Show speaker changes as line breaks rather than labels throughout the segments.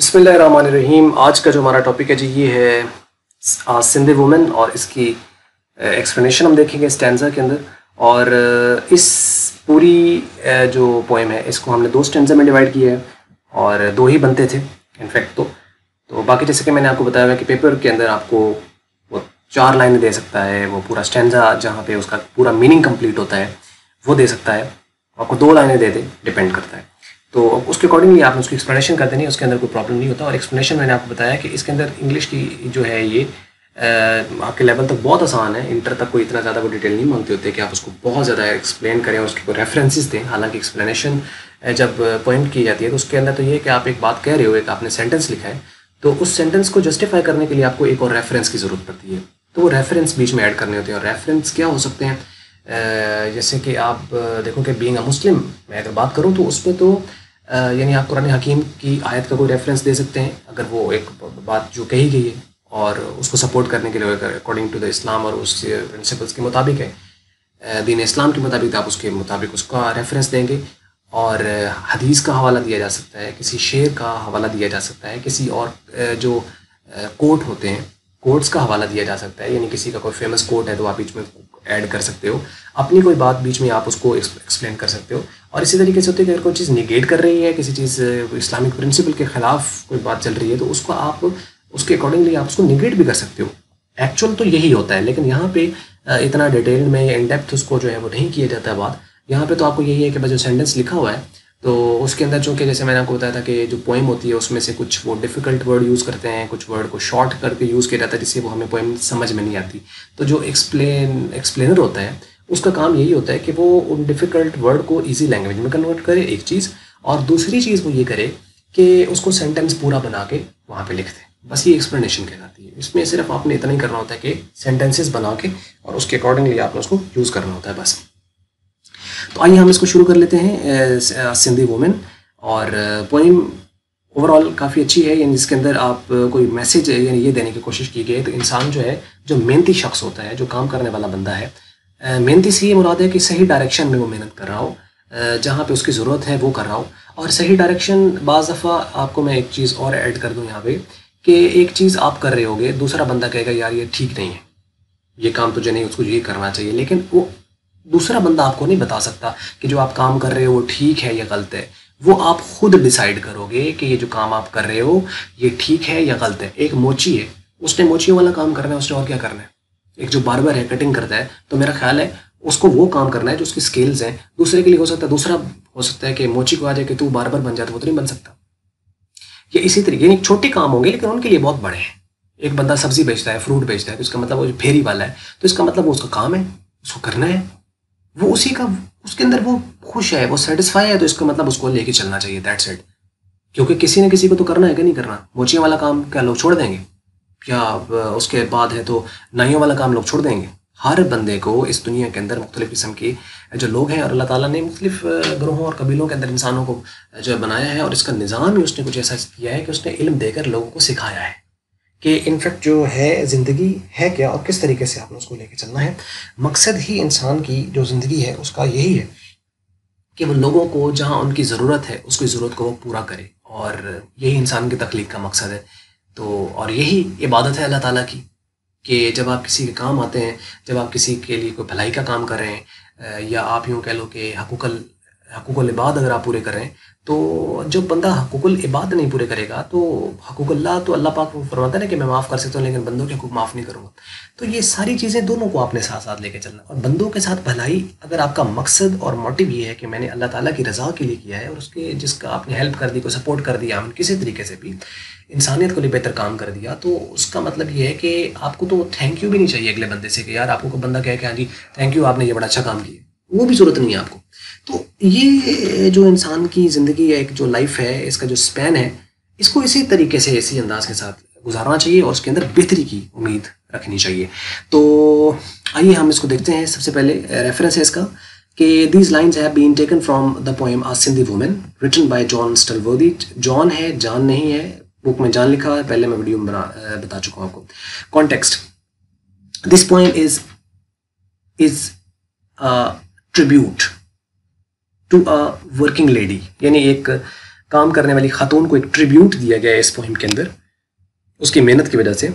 बिस्मिल्लाहिर्रहमानिर्रहीम। आज का जो हमारा टॉपिक है जी ये है आ सिंधी वुमन और इसकी एक्सप्लेनेशन हम देखेंगे स्टैंजा के अंदर। और इस पूरी जो पोएम है इसको हमने दो स्टैंजा में डिवाइड किया है और दो ही बनते थे इनफैक्ट। तो बाकी जैसे कि मैंने आपको बताया हुआ कि पेपर के अंदर आपको वो 4 लाइनें दे सकता है, वो पूरा स्टैंजा जहाँ पे उसका पूरा मीनिंग कंप्लीट होता है वो दे सकता है, आपको 2 लाइनें दे दे, डिपेंड करता है। तो उसके अकॉर्डिंगली आपने उसकी एक्सप्लेनेशन कर देनी है, उसके अंदर कोई प्रॉब्लम नहीं होता। और एक्सप्लेनेशन मैंने आपको बताया कि इसके अंदर इंग्लिश की जो है ये आपके लेवल तक बहुत आसान है, इंटर तक कोई इतना ज़्यादा कोई डिटेल नहीं मांगते होते कि आप उसको बहुत ज़्यादा एक्सप्लेन करें और उसके कोई रेफरेंसेस दें। हालांकि एक्सप्लेनेशन जब पॉइंट की जाती है तो उसके अंदर तो ये है कि आप एक बात कह रहे हो, एक आपने सेंटेंस लिखा है, तो उस सेंटेंस को जस्टिफाई करने के लिए आपको एक और रेफरेंस की ज़रूरत पड़ती है। तो वो रेफरेंस बीच में ऐड करने होते हैं। और रेफरेंस क्या हो सकते हैं, जैसे कि आप देखो कि बीइंग अ मुस्लिम मैं अगर बात करूँ तो उसमें तो यानी आप कुरान हकीम की आयत का कोई रेफरेंस दे सकते हैं अगर वो एक बात जो कही गई है और उसको सपोर्ट करने के लिए अकॉर्डिंग टू द इस्लाम और उस प्रिंसिपल्स के मुताबिक है, दीन इस्लाम के मुताबिक आप उसके मुताबिक उसका रेफरेंस देंगे। और हदीस का हवाला दिया जा सकता है, किसी शेर का हवाला दिया जा सकता है, किसी और जो कोट होते हैं कोट्स का हवाला दिया जा सकता है, यानी किसी का कोई फेमस कोट है तो आप बीच में ऐड कर सकते हो, अपनी कोई बात बीच में आप उसको एक्सप्लेन कर सकते हो। और इसी तरीके से होता है कि अगर कोई चीज़ निगेट कर रही है, किसी चीज़ इस्लामिक प्रिंसिपल के ख़िलाफ़ कोई बात चल रही है तो उसको आप उसके अकॉर्डिंगली आप उसको निगेट भी कर सकते हो। एक्चुअल तो यही होता है, लेकिन यहाँ पे इतना डिटेल में या इन डेप्थ उसको जो है वो नहीं किया जाता है बात। यहाँ पे तो आपको यही है कि बस जो सेंटेंस लिखा हुआ है तो उसके अंदर चूँकि जैसे मैंने आपको बताया था कि जो पोएम होती है उसमें से कुछ वो डिफ़िकल्ट वर्ड यूज़ करते हैं, कुछ वर्ड को शॉर्ट करके यूज़ किया जाता है जिससे वो हमें पोएम समझ में नहीं आती। तो जो एक्सप्लेनर होता है उसका काम यही होता है कि वो उन डिफ़िकल्ट वर्ड को ईजी लैंग्वेज में कन्वर्ट करे, एक चीज़, और दूसरी चीज़ वो ये करे कि उसको सेंटेंस पूरा बना के वहाँ पे लिख दे। बस ये एक्सप्लेनेशन कहलाती है। इसमें सिर्फ आपने इतना ही करना होता है कि सेंटेंसेस बना के और उसके अकॉर्डिंगली आपने उसको यूज़ करना होता है बस। तो आइए हम इसको शुरू कर लेते हैं सिंधी वुमेन। और पोइम ओवरऑल काफ़ी अच्छी है, यानी जिसके अंदर आप कोई मैसेज यानी ये देने की कोशिश की गई है। तो इंसान जो है, जो मेहनती शख्स होता है, जो काम करने वाला बंदा है, मेहनती से ये मुराद है कि सही डायरेक्शन में वो मेहनत कर रहा हो, जहाँ पे उसकी ज़रूरत है वो कर रहा हो। और सही डायरेक्शन बाज़ दफ़ा आपको मैं एक चीज़ और ऐड कर दूँ यहाँ पे कि एक चीज़ आप कर रहे होगे, दूसरा बंदा कहेगा यार ये ठीक नहीं है, ये काम तुझे नहीं, उसको ये करना चाहिए, लेकिन वो दूसरा बंदा आपको नहीं बता सकता कि जो आप काम कर रहे हो वो ठीक है या गलत है। वो आप खुद डिसाइड करोगे कि ये जो काम आप कर रहे हो ये ठीक है या गलत है। एक मोची है, उसने मोचियों वाला काम करना है, उसने और क्या करना है। एक जो बार्बर है, कटिंग करता है, तो मेरा ख्याल है उसको वो काम करना है जो उसकी स्किल्स हैं। दूसरे के लिए हो सकता है, दूसरा हो सकता है कि मोची को आ जाए कि तू बार्बर बन जाए, तो वो तो नहीं बन सकता। या इसी तरीके यानी छोटे काम होंगे लेकिन उनके लिए बहुत बड़े हैं। एक बंदा सब्जी बेचता है, फ्रूट बेचता है, तो इसका मतलब वो फेरी वाला है, तो इसका मतलब वो उसका काम है, उसको करना है, वो उसी का उसके अंदर वो खुश है, वो सेटिस्फाई है, तो इसका मतलब उसको लेके चलना चाहिए, दैट्स इट। क्योंकि किसी न किसी को तो करना है कि नहीं करना। मोचियों वाला काम क्या लोग छोड़ देंगे? क्या उसके बाद है तो नाइयों वाला काम लोग छोड़ देंगे? हर बंदे को इस दुनिया के अंदर मुख्तलिफ़ किस्म के जो लोग हैं, और अल्लाह ताला ने मुख्तलिफ़ ग्रोहों और कबीलों के अंदर इंसानों को जो है बनाया है, और इसका निज़ाम ही उसने कुछ ऐसा किया है कि उसने इल्म देकर लोगों को सिखाया है कि इनफैक्ट जो है ज़िंदगी है क्या और किस तरीके से आपने उसको लेके चलना है। मकसद ही इंसान की जो ज़िंदगी है उसका यही है कि वो लोगों को जहाँ उनकी ज़रूरत है उसकी ज़रूरत को वो पूरा करे, और यही इंसान की तख्लीक का मकसद है। तो और यही इबादत है अल्लाह ताला की कि जब आप किसी के काम आते हैं, जब आप किसी के लिए कोई भलाई का काम कर रहे हैं, या आप यूँ कह लो कि हकूक़ुल इबाद अगर आप पूरे कर रहे हैं, तो जब बंदा हकूक़ुल इबाद नहीं पूरे करेगा तो हकूक़ुल्लाह तो अल्लाह पाक फरमाता है ना कि मैं माफ़ कर सकता हूँ लेकिन बंदों के हकूक़ माफ़ नहीं करूँगा। तो ये सारी चीज़ें दोनों को आपने साथ साथ लेके चलना। और बंदों के साथ भलाई अगर आपका मकसद और मोटिव ये है कि मैंने अल्लाह ताला की रज़ा के लिए किया है और उसके जिसका आपने हेल्प कर दी, को सपोर्ट कर दिया, किसी तरीके से भी इंसानियत को लिए बेहतर काम कर दिया, तो उसका मतलब ये है कि आपको तो थैंक यू भी नहीं चाहिए अगले बंदे से कि यार आपको कोई बंदा कहे कि हाँ जी थैंक यू आपने ये बड़ा अच्छा काम किया, वो भी ज़रूरत नहीं है आपको। तो ये जो इंसान की ज़िंदगी है, एक जो लाइफ है, इसका जो स्पैन है, इसको इसी तरीके से इसी अंदाज के साथ गुजारना चाहिए और उसके अंदर बेहतरी की उम्मीद रखनी चाहिए। तो आइए हम इसको देखते हैं। सबसे पहले रेफरेंस है इसका कि these lines have been taken from the poem a Sindhi woman written by John Stallworthy. John है, जान नहीं है, बुक में जान लिखा है, पहले मैं वीडियो में बता चुका हूँ आपको। Context, this poem is tribute to a working lady, यानी एक काम करने वाली खातून को एक ट्रिब्यूट दिया गया है इस पोइम के अंदर उसकी मेहनत की वजह से।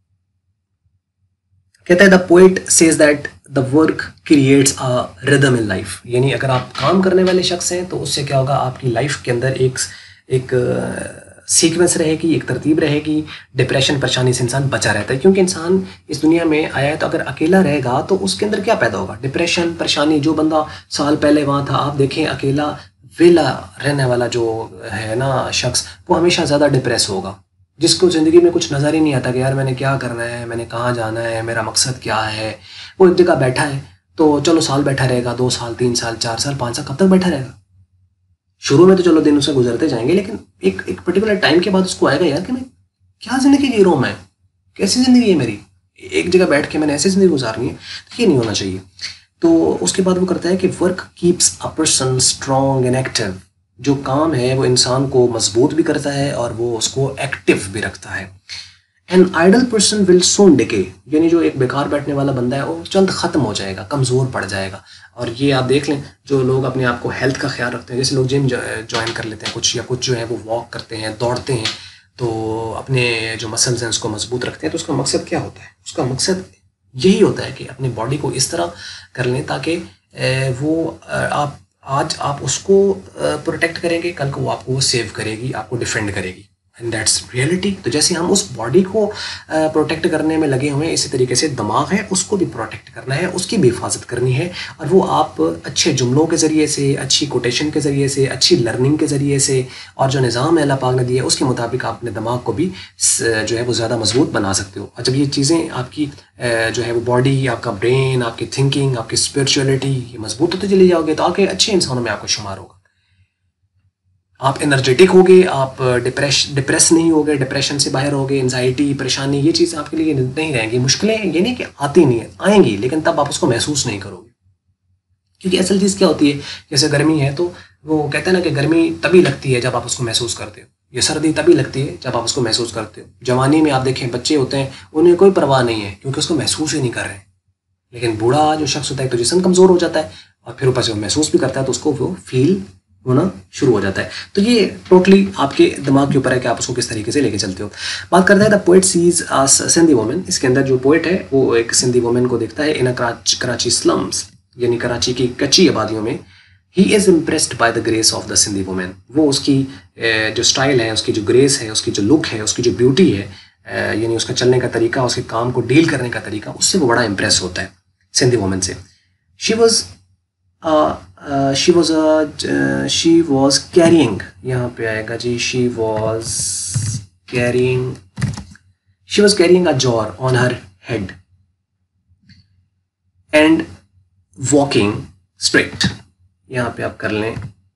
कहता है the poet says that the work creates a rhythm in life, यानी अगर आप काम करने वाले शख्स हैं तो उससे क्या होगा, आपकी लाइफ के अंदर एक सीक्वेंस रहेगी, एक तरतीब रहेगी, डिप्रेशन परेशानी से इंसान बचा रहता है। क्योंकि इंसान इस दुनिया में आया है तो अगर अकेला रहेगा तो उसके अंदर क्या पैदा होगा, डिप्रेशन परेशानी। जो बंदा साल पहले वहाँ था, आप देखें अकेला वेला रहने वाला जो है ना शख्स, वो हमेशा ज़्यादा डिप्रेस होगा, जिसको ज़िंदगी में कुछ नज़र ही नहीं आता कि यार मैंने क्या करना है, मैंने कहाँ जाना है, मेरा मकसद क्या है। वो एक जगह बैठा है तो चलो साल बैठा रहेगा, 2 साल 3 साल 4 साल 5 साल, कब तक बैठा रहेगा। शुरू में तो चलो दिन उसे गुजरते जाएंगे, लेकिन एक पर्टिकुलर टाइम के बाद उसको आएगा यार कि मैं क्या ज़िंदगी जी रहा हूँ, मैं कैसी ज़िंदगी है मेरी, एक जगह बैठ के मैंने ऐसी ज़िंदगी गुजारनी है, तो ये नहीं होना चाहिए। तो उसके बाद वो करता है कि work keeps a person strong and active, जो काम है वो इंसान को मजबूत भी करता है और वो उसको एक्टिव भी रखता है। An idle person will soon decay, यानी जो एक बेकार बैठने वाला बंदा है वो जल्द ख़त्म हो जाएगा, कमज़ोर पड़ जाएगा। और ये आप देख लें, जो लोग अपने आप को हेल्थ का ख्याल रखते हैं, जैसे लोग जिम ज्वाइन कर लेते हैं कुछ, या कुछ जो है वो वॉक करते हैं, दौड़ते हैं, तो अपने जो मसल्स हैं उसको मजबूत रखते हैं। तो उसका मकसद क्या होता है, उसका मकसद यही होता है कि अपनी बॉडी को इस तरह कर लें ताकि वो आज आप उसको प्रोटेक्ट करेंगे, कल को वो आपको वो सेव करेगी, आपको डिफेंड करेगी। And that's reality. तो जैसे हम उस बॉडी को प्रोटेक्ट करने में लगे हुए हैं, इसी तरीके से दिमाग है उसको भी प्रोटेक्ट करना है, उसकी भी हिफाजत करनी है। और वो आप अच्छे जुमलों के ज़रिए से, अच्छी कोटेशन के ज़रिए से, अच्छी लर्निंग के ज़रिए से, और जो निज़ाम है अल्लाह पाक ने दिया है उसके मुताबिक आप अपने दिमाग को भी जो है वो ज़्यादा मजबूत बना सकते हो। और जब ये चीज़ें आपकी जो है वो बॉडी, आपका ब्रेन, आपकी थिंकिंग, आपकी स्पिरिचुअलिटी ये मजबूत होते चले जाओगे तो आगे अच्छे इंसानों में आपको शुमार होगा। आप एनर्जेटिक होगे, आप डिप्रेस नहीं होगे, डिप्रेशन से बाहर होगे, एंजाइटी परेशानी ये चीज़ आपके लिए नहीं रहेंगी। मुश्किलें ये नहीं कि आती नहीं है, आएंगी, लेकिन तब आप उसको महसूस नहीं करोगे। क्योंकि असल चीज़ क्या होती है, जैसे गर्मी है तो वो कहते हैं ना कि गर्मी तभी लगती है जब आप उसको महसूस करते हो, ये सर्दी तभी लगती है जब आप उसको महसूस करते हो। जवानी में आप देखें बच्चे होते हैं, उन्हें कोई परवाह नहीं है क्योंकि उसको महसूस ही नहीं कर रहे। लेकिन बूढ़ा जो शख्स होता है तो जिस्म कमज़ोर हो जाता है और फिर ऊपर से वो महसूस भी करता है तो उसको वो फील होना शुरू हो जाता है। तो ये टोटली आपके दिमाग के ऊपर है कि आप उसको किस तरीके से लेके चलते हो। बात करते हैं the poet sees a Sindhi woman. इसके अंदर जो पोएट है वो एक सिंधी वुमन को देखता है इन कराची स्लम्स, यानी कराची की कच्ची आबादियों में। He is impressed by the grace of the Sindhi woman. वो उसकी जो स्टाइल है, उसकी जो ग्रेस है, उसकी जो लुक है, उसकी जो ब्यूटी है, यानी उसका चलने का तरीका, उसके काम को डील करने का तरीका, उससे वो बड़ा इम्प्रेस होता है सिंधी वुमन से। she was carrying, यहाँ पे आएगा जी, she was carrying a jar on her head and walking straight, यहाँ पे आप कर लें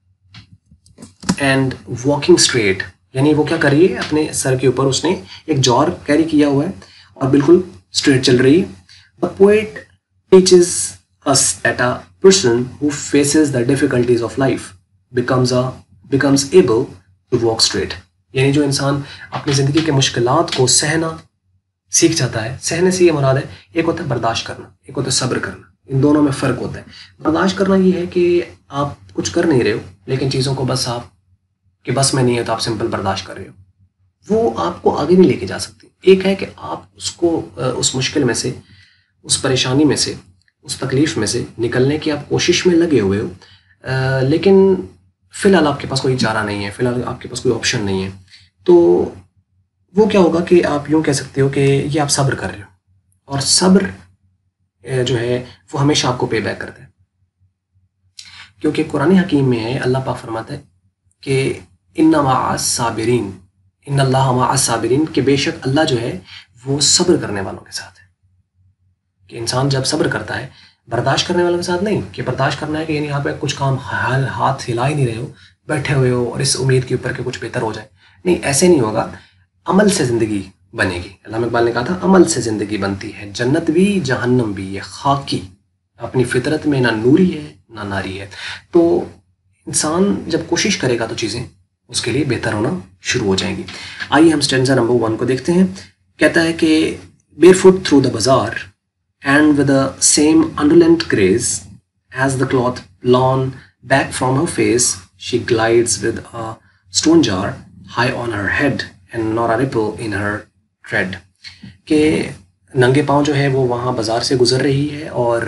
and walking straight, यानी वो क्या कर रही है, अपने सर के ऊपर उसने एक जार कैरी किया हुआ है और बिल्कुल स्ट्रेट चल रही है। The poet teaches us that a person who faces the difficulties of life becomes able to walk straight, यानी जो इंसान अपनी ज़िंदगी के मुश्किलात को सहना सीख जाता है, सहने से ये मुराद है, एक होता है बर्दाश्त करना, एक होता है सब्र करना। इन दोनों में फ़र्क होता है। बर्दाश्त करना ये है कि आप कुछ कर नहीं रहे हो लेकिन चीज़ों को बस आप कि बस में नहीं है तो आप सिंपल बर्दाश्त कर रहे हो, वो आपको आगे नहीं लेके जा सकती। एक है कि आप उसको उस मुश्किल में से, उस परेशानी में से, उस तकलीफ़ में से निकलने की आप कोशिश में लगे हुए हो, लेकिन फ़िलहाल आपके पास कोई चारा नहीं है, फ़िलहाल आपके पास कोई ऑप्शन नहीं है। तो वो क्या होगा कि आप यूँ कह सकते हो कि ये आप सब्र कर रहे हो, और सब्र जो है वो हमेशा आपको पे बैक करता है। क्योंकि कुरान हकीम में है, अल्लाह पाक फरमाता है कि इन्ना मअस साबिरीन, इन्नल्लाह मअस साबिरीन, कि बेशक अल्लाह जो है वो सब्र करने वालों के साथ है। कि इंसान जब सब्र करता है, बर्दाश्त करने वालों के साथ नहीं, कि बर्दाश्त करना है कि यानी यहाँ पे कुछ काम हाथ हिला ही नहीं रहे हो, बैठे हुए हो और इस उम्मीद के ऊपर कि कुछ बेहतर हो जाए, नहीं, ऐसे नहीं होगा। अमल से ज़िंदगी बनेगी। अल्लामा इकबाल ने कहा था अमल से ज़िंदगी बनती है, जन्नत भी जहन्नम भी, ये खाकी अपनी फितरत में ना नूरी है ना नारी है। तो इंसान जब कोशिश करेगा तो चीज़ें उसके लिए बेहतर होना शुरू हो जाएंगी। आइए हम स्टेंजा नंबर 1 को देखते हैं। कहता है कि barefoot through the bazaar and with the same undulent grace as the cloth blown back from her face, she glides with a stone jar high on her head and not a ripple in her tread. کہ ننگے پاؤں جو ہے وہ وہاں بازار سے گزر رہی ہے اور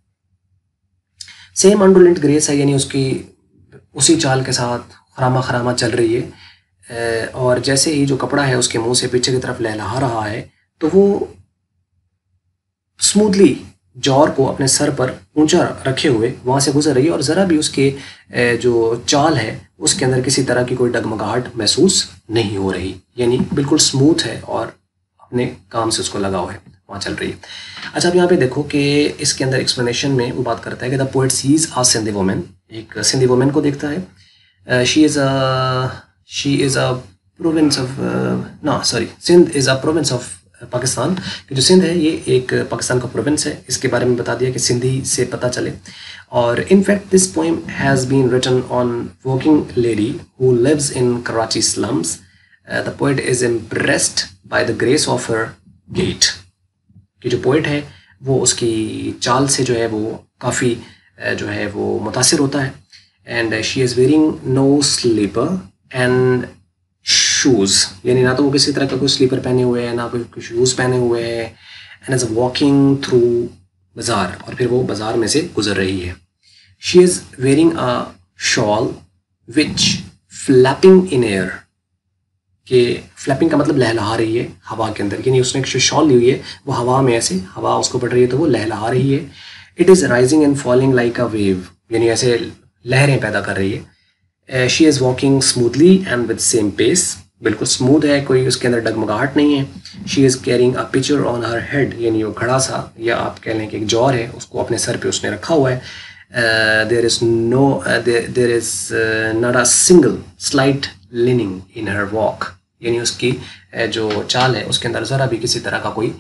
سیم انڈولنٹ گریس ہے, یعنی اس کی اسی چال کے ساتھ خرامہ خرامہ چل رہی ہے, اور جیسے ہی جو کپڑا ہے اس کے منہ سے پیچھے کی طرف لہلہا رہا ہے تو وہ اسموتھلی جور کو اپنے سر پر اونچا رکھے ہوئے وہاں سے گزر رہی ہے, اور ذرا بھی اس کے جو چال ہے اس کے اندر کسی طرح کی کوئی ڈگمگاہٹ محسوس نہیں ہو رہی, یعنی بالکل اسموتھ ہے اور اپنے کام سے اس کو لگا ہوا ہے, وہاں چل رہی ہے. اچھا اب یہاں پہ دیکھو کہ اس کے اندر ایکسپلینیشن میں وہ بات کرتا ہے کہ the poet says a Sindhi woman, ایک سندھی وومن کو دیکھتا ہے. She is a province of Sindh is a province of Pakistan, کہ جو سندھ ہے یہ ایک پاکستان کا پروونس ہے, اس کے بارے میں بتا دیا کہ سندھی سے پتہ چلے. اور in fact this poem has been written on working lady who lives in Karachi slums. The poet is impressed by the grace of her gait, کہ جو پوئٹ ہے وہ اس کی چال سے جو ہے وہ کافی جو ہے وہ متاثر ہوتا ہے. And she is wearing no slipper and shoes, یعنی نہ تو وہ کسی طرح کا کوئی سلیپر پہنے ہوئے ہیں نہ کوئی شوز پہنے ہوئے ہیں. اینڈ از واکنگ تھرو بازار, اور پھر وہ بازار میں سے گزر رہی ہے. شی از ویئرنگ اے شال وچ فلیپنگ ان ایئر, کہ فلیپنگ کا مطلب لہلہا رہی ہے ہوا کے اندر, یعنی اس نے جو شال لی ہوئی ہے وہ ہوا میں ایسے ہوا اس کو پڑ رہی ہے تو وہ لہلہا رہی ہے. It is rising and falling like a wave, یعنی ایسے لہریں پیدا کر رہی ہے. She is walking smoothly and with same pace, بالکل اسموتھ ہے, کوئی اس کے اندر ڈگمگاہٹ نہیں ہے. شی از کیرنگ اے پچر آن ہر ہیڈ, یعنی وہ گھڑا سا یا آپ کہہ لیں کہ ایک جور ہے اس کو اپنے سر پہ اس نے رکھا ہوا ہے. There is not a single slight leaning in her walk, یعنی اس کی جو چال ہے اس کے اندر ذرا بھی کسی طرح کا کوئی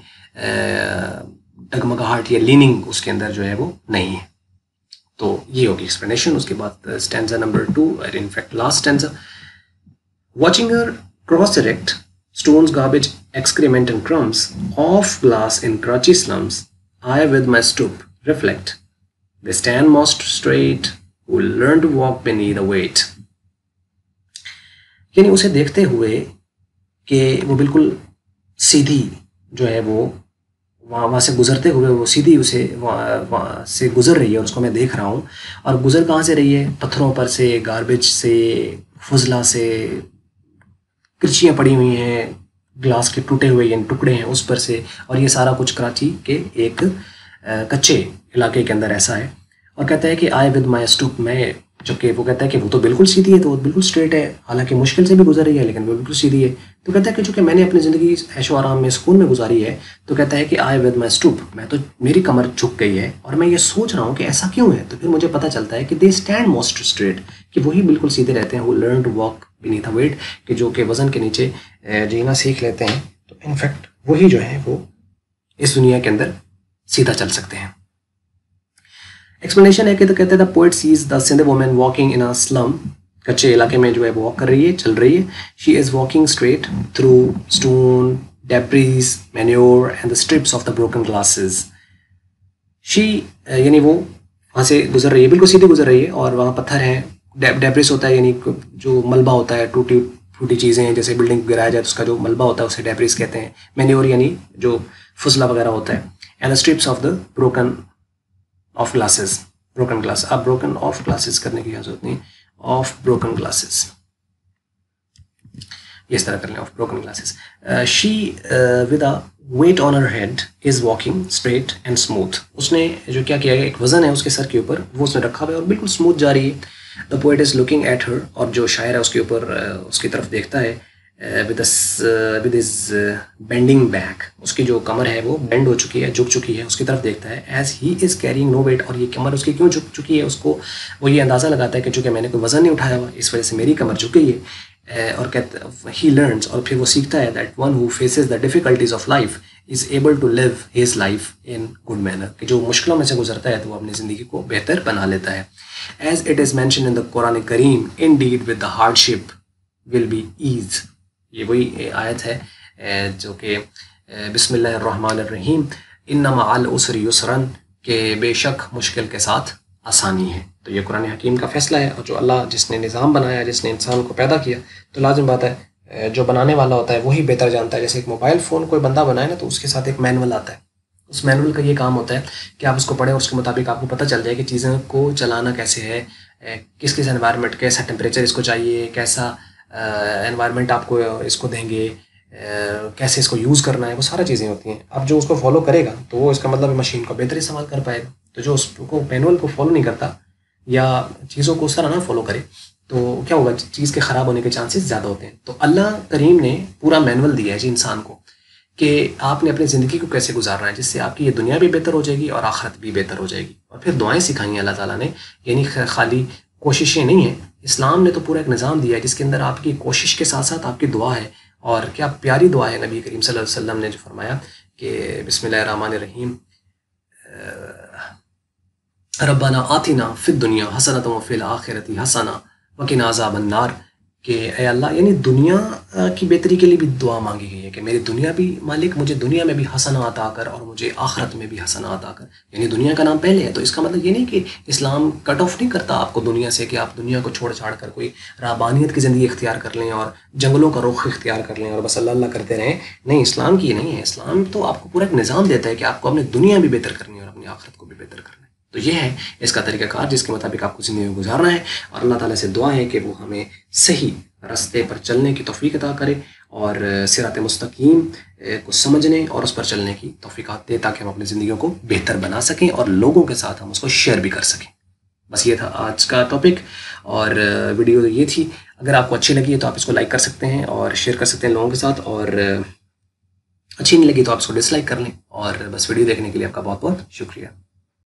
ڈگمگاہٹ یا لیننگ اس کے اندر جو ہے وہ نہیں ہے. تو یہ ہوگی ایکسپلینیشن. اس کے بعد stanza number 2, in fact last stanza. Watching her cross direct stones, garbage, excrement and crumbs off glass in Karachi slums, I with my stoop reflect. They stand most straight who learn to walk beneath the weight. یعنی اسے دیکھتے ہوئے کہ وہ بالکل سیدھی جو ہے وہ وہاں سے گزرتے ہوئے وہ سیدھی اسے وہاں سے گزر رہی ہے, اور اس کو میں دیکھ رہا ہوں. اور گزر کہاں سے رہی ہے؟ پتھروں پر سے, گاربیج سے, فضلہ سے, کرچیاں پڑی ہوئی ہیں, گلاس کے ٹوٹے ہوئے یعنی ٹکڑے ہیں اس پر سے, اور یہ سارا کچھ کراچی کے ایک کچے علاقے کے اندر ایسا ہے. اور کہتا ہے کہ آئی ود مائی اسٹوپ, میں جبکہ وہ کہتا ہے کہ وہ تو بالکل سیدھی ہے, تو وہ بالکل اسٹریٹ ہے, حالانکہ مشکل سے بھی گزر رہی ہے لیکن وہ بالکل سیدھی ہے. تو کہتا ہے کہ چونکہ میں نے اپنی زندگی عیش و آرام میں سکون میں گزاری ہے, تو کہتا ہے کہ آئی ود مائی اسٹوپ, میں تو میری کمر جھک گئی ہے اور میں یہ سوچ رہا ہوں کہ ایسا کیوں ہے. تو پھر مجھے پتہ چلتا ہے کہ دے اسٹینڈ موسٹ اسٹریٹ, کہ وہی بالکل سیدھے رہتے ہیں. وہ learn to walk beneath a weight, کہ جو کہ وزن کے نیچے جینا سیکھ لیتے ہیں. تو انفیکٹ وہی جو ہے وہ اس دنیا کے اندر سیدھا چل سکتے ہیں. ایکسپلینیشن ہے کہ تو کہتے ہیں the poet says the Sindhi woman walking in a slum, کچے علاقے میں جو ہے وہ واک کر رہی ہے, چل رہی ہے. She is walking straight through stone, debris, manure and the strips of the broken glasses. She یعنی وہ وہاں سے گزر رہی ہے, بالکل سیدھی گزر رہی ہے, اور وہاں پتھر ہیں. ڈیبریز ہوتا ہے یعنی جو ملبہ ہوتا ہے, ٹوٹی پھوٹی چیزیں ہیں, جیسے بلڈنگ گرایا جائے تو اس کا جو ملبہ ہوتا ہے اسے ڈیبریز کہتے ہیں. مینیور یعنی جو فضلہ وغیرہ ہوتا ہے. And the strips of the broken of glasses, broken glass. اب بروکن آف گلاسز کرنے کی ضرورت نہیں, آف بروکن گلاسز اس طرح کر لیں, of broken glasses. She with a weight on her head is walking straight and smooth. اس نے جو کیا کیا ہے, ایک وزن ہے اس کے سر کے اوپر, وہ اس نے رکھا ہوا ہے اور بالکل اسموتھ جا رہی ہے. The poet is looking at her, اور جو شاعر ہے اس کے اوپر اس کی طرف دیکھتا ہے. ود ہز بینڈنگ بیک, اس کی جو کمر ہے وہ بینڈ ہو چکی ہے, جھک چکی ہے, اس کی طرف دیکھتا ہے. As he is carrying no weight, اور یہ کمر اس کی کیوں جھک چکی ہے, اس کو وہ یہ اندازہ لگاتا ہے کہ چونکہ میں نے کوئی وزن نہیں اٹھایا ہوا اس وجہ سے میری کمر جھک گئی ہے. اور کہتا ہی لرنس, اور پھر وہ سیکھتا ہے that one who faces the difficulties of life is able to live his life in good manner, کہ جو مشکلوں میں سے گزرتا ہے تو وہ اپنی زندگی کو بہتر بنا لیتا ہے. As it is mention in the Quran Kareem, indeed with the hardship will be ease. یہ وہی آیت ہے جو کہ بسم اللہ الرحمن الرحیم, ان مع العسر یسرا, کہ بے شک مشکل کے ساتھ آسانی ہے. تو یہ قرآن حکیم کا فیصلہ ہے. اور جو اللہ جس نے نظام بنایا, جس نے انسان کو پیدا کیا, تو لازم بات ہے جو بنانے والا ہوتا ہے وہی بہتر جانتا ہے. جیسے ایک موبائل فون کوئی بندہ بنائے نا, تو اس کے ساتھ ایک مینول آتا ہے. اس مینول کا یہ کام ہوتا ہے کہ آپ اس کو پڑھیں اور اس کے مطابق آپ کو پتہ چل جائے کہ چیزوں کو چلانا کیسے ہے, کس کس انوائرمنٹ, کیسا ٹیمپریچر اس کو چاہیے, کیسا انوائرمنٹ آپ کو اس کو دیں گے, کیسے اس کو یوز کرنا ہے, وہ سارا چیزیں ہوتی ہیں. اب جو اس کو فالو کرے گا تو وہ اس کا مطلب مشین کو بہتر استعمال کر پائے گا. تو جو اس کو مینول کو فالو نہیں کرتا یا چیزوں کو اس طرح نہ فالو کرے تو کیا ہوگا, چیز کے خراب ہونے کے چانسز زیادہ ہوتے ہیں. تو اللہ کریم نے پورا مینول دیا ہے جی انسان کو کہ آپ نے اپنی زندگی کو کیسے گزارنا ہے, جس سے آپ کی یہ دنیا بھی بہتر ہو جائے گی اور آخرت بھی بہتر ہو جائے گی. اور پھر دعائیں سکھائی ہیں اللہ تعالیٰ نے, یعنی خالی کوششیں نہیں ہیں. اسلام نے تو پورا ایک نظام دیا ہے جس کے اندر آپ کی کوشش کے ساتھ ساتھ آپ کی دعا ہے. اور کیا پیاری دعا ہے نبی کریم صلی اللہ علیہ وسلم نے جو فرمایا کہ بسم اللہ الرحمن الرحیم, ربنا آتنا فی الدنیا حسنۃ وفی الآخرۃ حسنہ وقنا عذاب النار, کہ اے اللہ یعنی دنیا کی بہتری کے لیے بھی دعا مانگی گئی ہے کہ میری دنیا بھی مالک مجھے دنیا میں بھی حسنہ عطا کر اور مجھے آخرت میں بھی حسنہ عطا کر. یعنی دنیا کا نام پہلے ہے. تو اس کا مطلب یہ نہیں کہ اسلام کٹ آف نہیں کرتا آپ کو دنیا سے, کہ آپ دنیا کو چھوڑ چھاڑ کر کوئی رہبانیت کی زندگی اختیار کر لیں اور جنگلوں کا رخ اختیار کر لیں اور بس اللہ اللہ کرتے رہیں. نہیں, اسلام کی یہ نہیں ہے. اسلام تو آپ کو پورا ایک نظام دیتا ہے کہ آپ کو اپنی دنیا بھی بہتر کرنی ہے اور اپنی آخرت کو بھی بہتر کرنا ہے. تو یہ ہے اس کا طریقہ کار جس کے مطابق آپ کو زندگی کو گزارنا ہے. اور اللہ تعالیٰ سے دعا ہے کہ وہ ہمیں صحیح راستے پر چلنے کی توفیق عطا کرے اور صراط مستقیم کو سمجھنے اور اس پر چلنے کی توفیقات دے, تاکہ ہم اپنی زندگیوں کو بہتر بنا سکیں اور لوگوں کے ساتھ ہم اس کو شیئر بھی کر سکیں. بس یہ تھا آج کا ٹاپک اور ویڈیو یہ تھی. اگر آپ کو اچھی لگی ہے تو آپ اس کو لائک کر سکتے ہیں اور شیئر کر سکتے ہیں لوگوں کے ساتھ, اور اچھی نہیں لگی تو آپ اس کو ڈس لائک کر لیں. اور بس ویڈیو دیکھنے کے لیے آپ کا بہت بہت شکریہ.